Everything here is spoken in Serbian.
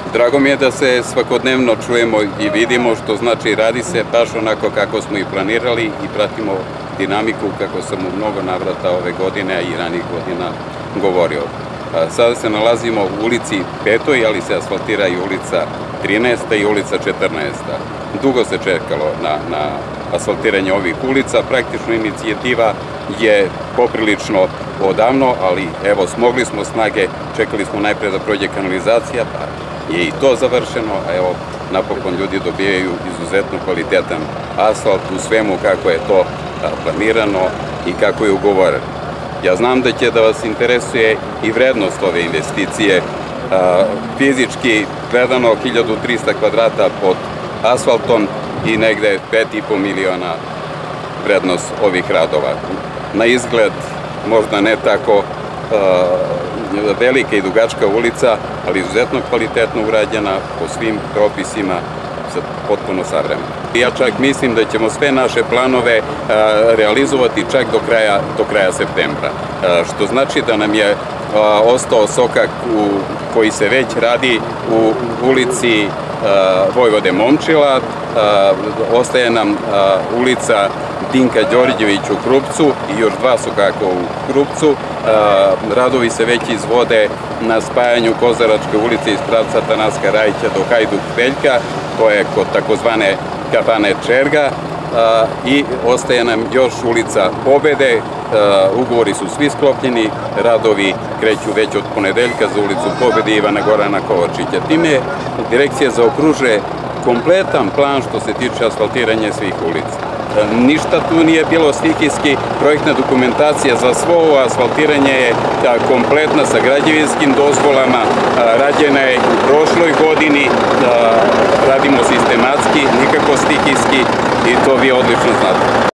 Drago mi je da se svakodnevno čujemo i vidimo, što znači radi se baš onako kako smo i planirali i pratimo dinamiku kako sam u mnogo navrata ove godine, a i ranih godina govorio. Sada se nalazimo u ulici 5. ali se asfaltira i ulica 13. i ulica 14. Dugo se čekalo na asfaltiranje ovih ulica, praktično inicijativa je poprilično odavno, ali evo, smogli smo snage, čekali smo najpre da prođe kanalizacija, pa je i to završeno, a evo, napokon ljudi dobijaju izuzetno kvalitetan asfalt u svemu kako je to planirano i kako je ugovoreno. Ja znam da će da vas interesuje i vrednost ove investicije. Fizički gledano 1300 kvadrata pod asfaltom i negde 5,5 miliona vrednost ovih radova. Na izgled možda ne tako velika i dugačka ulica, ali izuzetno kvalitetno urađena po svim propisima, potpuno savremeno. Ja čak mislim da ćemo sve naše planove realizovati čak do kraja septembra, što znači da nam je ostao sokak koji se već radi u ulici Vojvode Momčila, ostaje nam ulica Dinka Đorđević u Krupcu i još 2 sokaka u Krupcu. Radovi se već izvode na spajanju Kozaračke ulice iz pravca Tanaska Rajića do Hajduk Veljka, to je kod takozvane kafane Čerga, i ostaje nam još ulica Pobede. Ugovori su svi sklopljeni, radovi kreću već od ponedeljka za ulicu Pobede Ivana Gorana Kovačića. Time direkcija zaokružuje kompletan plan što se tiče asfaltiranja svih ulica. Ništa tu nije bilo stihijski, projektna dokumentacija za svo ovo asfaltiranje je kompletna sa građevinskim dozvolama, rađena je u prošloj godini, radimo sistematski, nikako stihijski i to vi odlično znate.